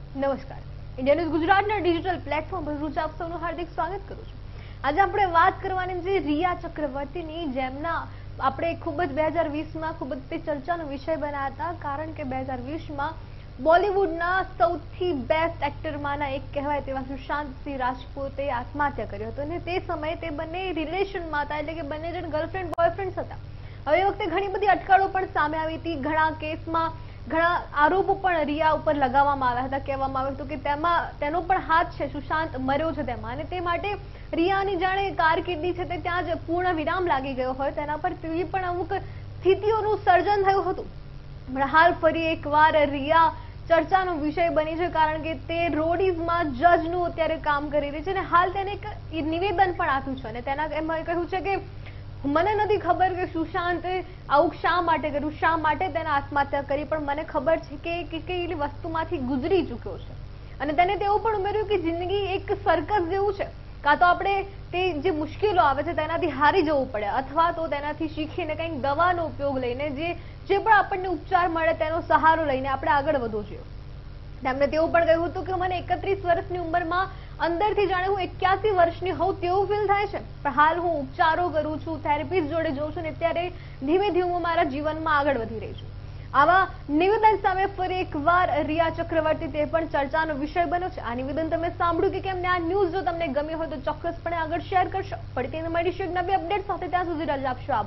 નમસ્કાર, India News ગુજરાતના digital platform પર હું આપ સૌનું હાર્દિક સ્વાગત કરું છું। આજે આપણે વાત કરવાની છે રિયા ચક્રવર્તીની, જેમના આપણે ખૂબ જ 2020માં ખૂબ જ ચર્ચાનો વિષય બન્યા હતા, કારણ કે 2020માં બોલિવૂડના સૌથી બેસ્ટ એક્ટરમાંના એક કહેવાય તેવા સુશાંત સિંહ રાજપૂતે આત્મહત્યા કર્યો હતો અને તે સમયે તે બંને રિલેશનમાં હતા, એટલે કે બંને જણ ગર્લફ્રેન્ડ બોયફ્રેન્ડ્સ હતા। હવે એ વખતે ઘણી બધી અટકળો પણ સામે આવી હતી, ઘણા કેસમાં ઘણા આરોપો પણ રિયા ઉપર લગાવવામાં આવ્યા હતા। કહેવામાં આવ્યું હતું કે તેનો પણ હાથ છે, સુશાંત મર્યો છે તેમાં, અને તે માટે રિયાની જાણે કારકિર્દી છે તે ત્યાં જ પૂર્ણ વિરામ લાગી ગયો હોય, તેના પર તેવી પણ અમુક સ્થિતિઓનું સર્જન થયું હતું। પણ હાલ ફરી એકવાર રિયા ચર્ચાનો વિષય બની છે, કારણ કે તે રોડીઝમાં જજનું અત્યારે કામ કરી રહી છે અને હાલ તેને એક નિવેદન પણ આપ્યું છે અને તેના એમાં કહ્યું છે કે મને નથી ખબર કે સુશાંતે આવું શા માટે કર્યું, શા માટે તેને આત્મહત્યા કરી, પણ મને ખબર છે કે કઈ વસ્તુમાંથી ગુજરી ચૂક્યો છે। અને તેને તેવું પણ ઉમેર્યું કે જિંદગી એક સર્કસ જેવું છે, કાં તો આપણે તે જે મુશ્કેલો આવે છે તેનાથી હારી જવું પડે, અથવા તો તેનાથી શીખીને કંઈક દવાનો ઉપયોગ લઈને જે પણ આપણને ઉપચાર મળે તેનો સહારો લઈને આપણે આગળ વધવું જોઈએ। તેમણે તેવું પણ કહ્યું હતું કે મને 31 વર્ષની ઉંમરમાં અંદરથી જાણે હું 81 વર્ષની હોઉં તેવું ફીલ થાય છે, પણ હાલ હું ઉપચારો કરું છું, થેરેપિસ્ટ જોડે જઉં છું અને અત્યારે ધીમે ધીમે હું મારા જીવનમાં આગળ વધી રહી છું। આવા નિવેદન સામે ફરી એકવાર રિયા ચક્રવર્તી તે પણ ચર્ચાનો વિષય બન્યો છે। આ નિવેદન તમે સાંભળ્યું કે કેમ? આ ન્યૂઝ જો તમને ગમ્યો હોય તો ચોક્કસપણે આગળ શેર કરશો। ફરીથી મળીશું એક નવી અપડેટ સાથે, ત્યાં સુધી રજા આપશો।